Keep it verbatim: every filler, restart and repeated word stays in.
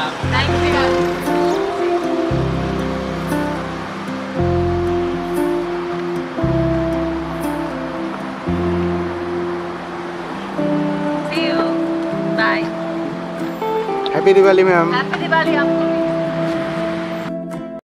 Thank you. See you. Bye. Happy Diwali ma'am. Happy Diwali आपको भी।